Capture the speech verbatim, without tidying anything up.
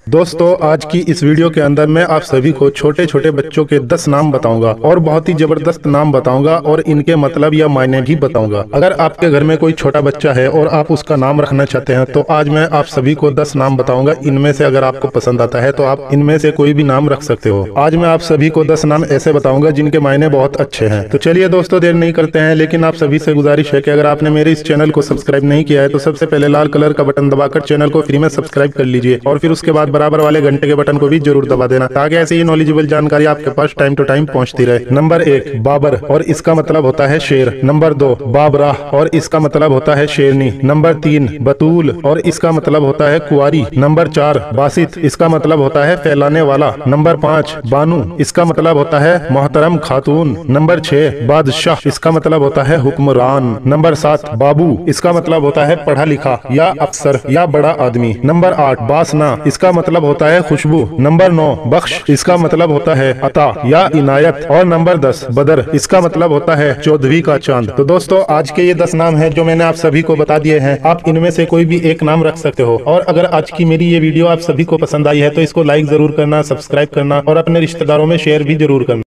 दोस्तों आज की इस वीडियो के अंदर मैं आप सभी को छोटे छोटे बच्चों के दस नाम बताऊंगा और बहुत ही जबरदस्त नाम बताऊंगा और इनके मतलब या मायने भी बताऊंगा। अगर आपके घर में कोई छोटा बच्चा है और आप उसका नाम रखना चाहते हैं तो आज मैं आप सभी को दस नाम बताऊंगा। इनमें से अगर आपको पसंद आता है तो आप इनमें से कोई भी नाम रख सकते हो। आज मैं आप सभी को दस नाम ऐसे बताऊंगा जिनके मायने बहुत अच्छे हैं। तो चलिए दोस्तों देर नहीं करते हैं, लेकिन आप सभी से गुजारिश है कि अगर आपने मेरे इस चैनल को सब्सक्राइब नहीं किया है तो सबसे पहले लाल कलर का बटन दबाकर चैनल को फ्री में सब्सक्राइब कर लीजिए और फिर उसके बाद बराबर वाले घंटे के बटन को भी जरूर दबा देना ताकि ऐसे ही नॉलेजेबल जानकारी आपके पास टाइम टू टाइम पहुंचती रहे। नंबर एक बाबर और इसका मतलब होता है शेर। नंबर दो बाबरा और इसका मतलब होता है शेरनी। नंबर तीन बतूल और इसका मतलब होता है कुंवारी। नंबर चार बासित, इसका मतलब होता है फैलाने वाला। नंबर पाँच बानू, इसका मतलब होता है मोहतरम खातून। नंबर छह बादशाह, इसका मतलब होता है हुक्मरान। नंबर सात बाबू, इसका मतलब होता है पढ़ा लिखा या अफसर या बड़ा आदमी। नंबर आठ बासना, इसका मतलब होता है खुशबू। नंबर नौ बख्श, इसका मतलब होता है अता या इनायत। और नंबर दस बदर, इसका मतलब होता है चौदहवीं का चांद। तो दोस्तों आज के ये दस नाम हैं जो मैंने आप सभी को बता दिए हैं। आप इनमें से कोई भी एक नाम रख सकते हो। और अगर आज की मेरी ये वीडियो आप सभी को पसंद आई है तो इसको लाइक जरूर करना, सब्सक्राइब करना और अपने रिश्तेदारों में शेयर भी जरूर करना।